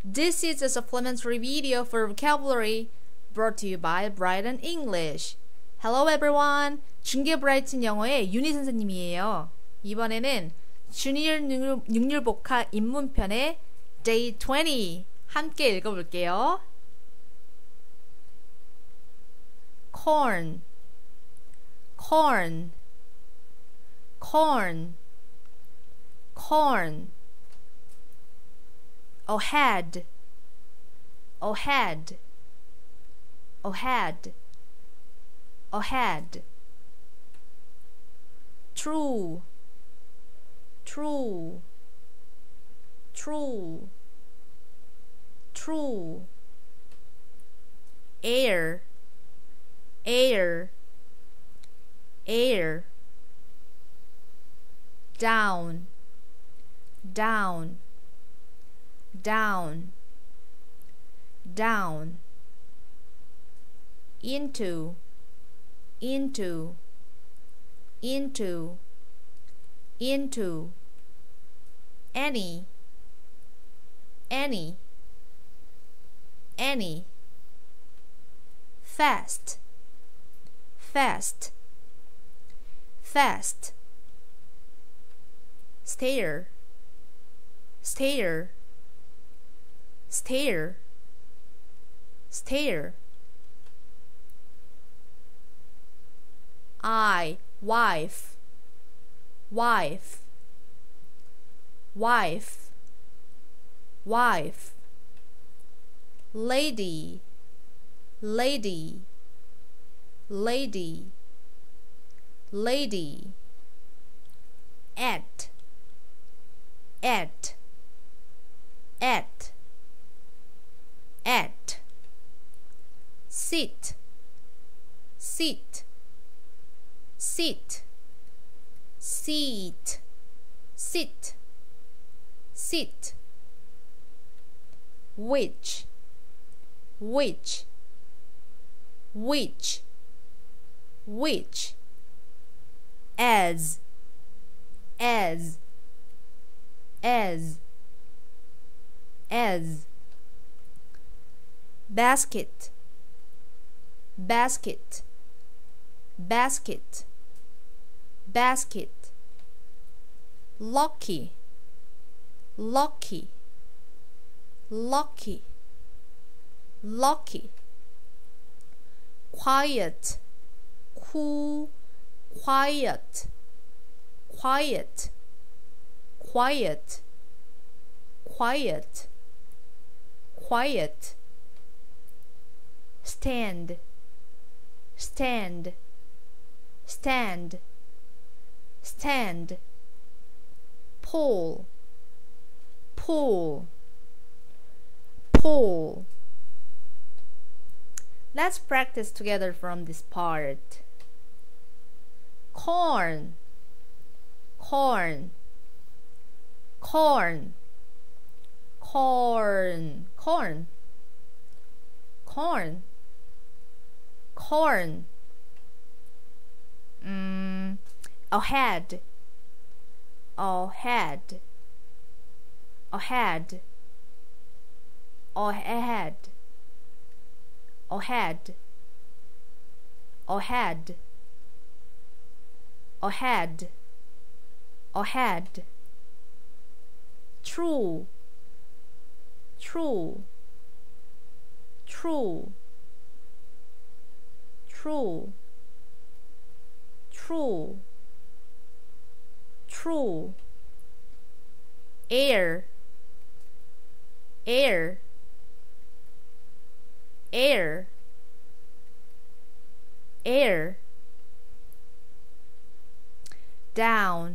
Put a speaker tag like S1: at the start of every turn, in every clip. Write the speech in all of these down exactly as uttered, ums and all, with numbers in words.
S1: This is a supplementary video for vocabulary brought to you by Brighton English. Hello everyone. 중계 브라이튼 영어의 윤희 선생님이에요. 이번에는 주니어 능률복화 입문편의 Day twenty 함께 읽어볼게요. corn, corn, corn, corn. ahead, ahead, ahead, ahead. true, true, true, true. air, air, air. down, down, down, down. into, into, into, into. any, any, any. fast, fast, fast. stare, stare, stare, stare. I, wife, wife, wife, wife. lady, lady, lady, lady. at, at, at, at. sit, sit, sit, seat, sit, sit. which, which, which, which. as, as, as, as. basket, basket, basket, basket. lucky, lucky, lucky, lucky. quiet, cool, quiet, quiet, quiet, quiet, quiet. stand, stand, stand, stand. pull, pull, pull. Let's practice together from this part. corn, corn, corn, corn, corn, corn, corn. Mm, ahead, ahead, ahead, ahead, ahead, ahead, ahead, ahead. true, true, true, true, true, true. air, air, air, air. down,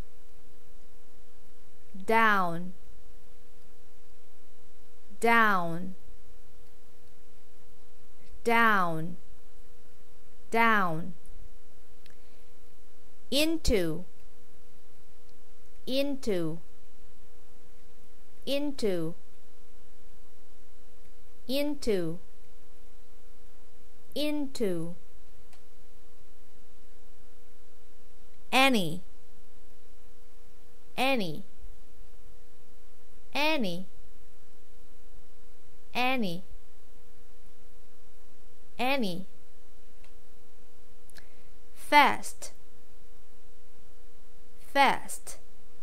S1: down, down, down, down. into, into, into, into, into. any, any, any, any, any. Fast, fast,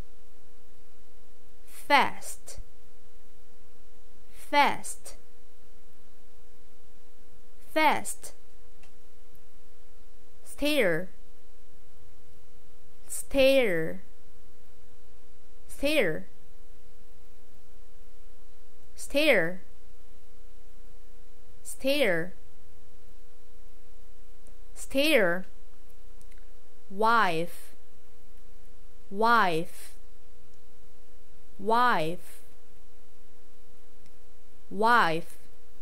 S1: fast, fast, fast. Stare, stare, stare, stare, stare, stare. Wife, wife, wife, wife,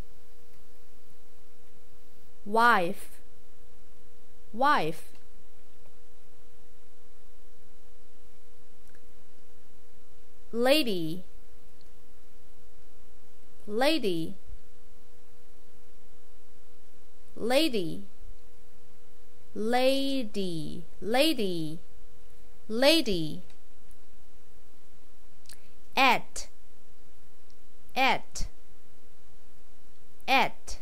S1: wife, wife. Lady, lady, lady, lady, lady, lady. At, at, at,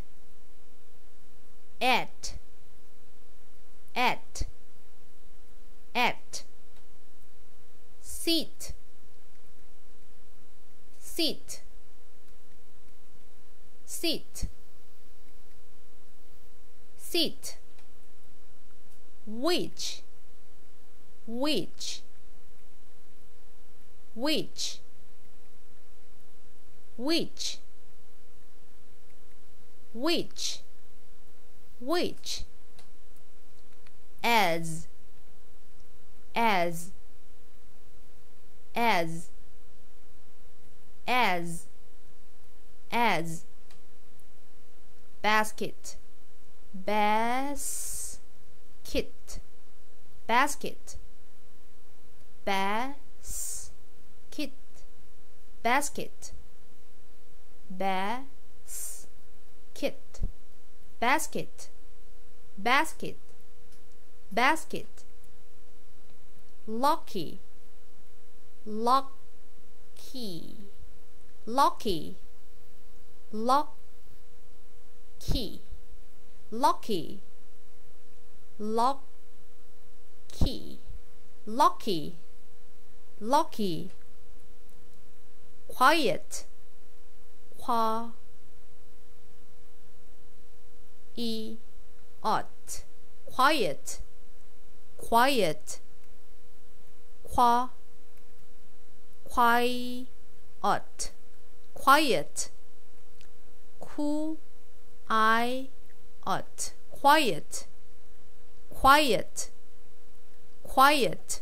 S1: at, at, at. Seat, seat, seat, seat. Which, which, which, which, which, which. As, as, as, as, as. Basket, bas kit, basket, bas kit, basket, bas kit, basket, basket, basket. Lucky, lucky, lucky, lucky, lucky, lucky, lucky, lucky. Quiet, qua, e, ot, quiet, quiet, qua, quiet, quiet, ku, I, ot, quiet, quiet, quiet.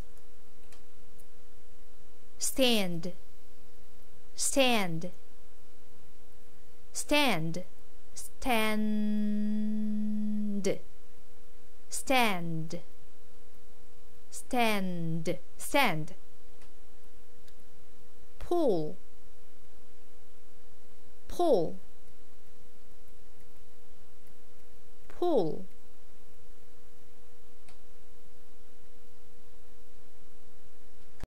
S1: Stand, stand, stand, stand, stand, stand, stand. Pull, pull, pull.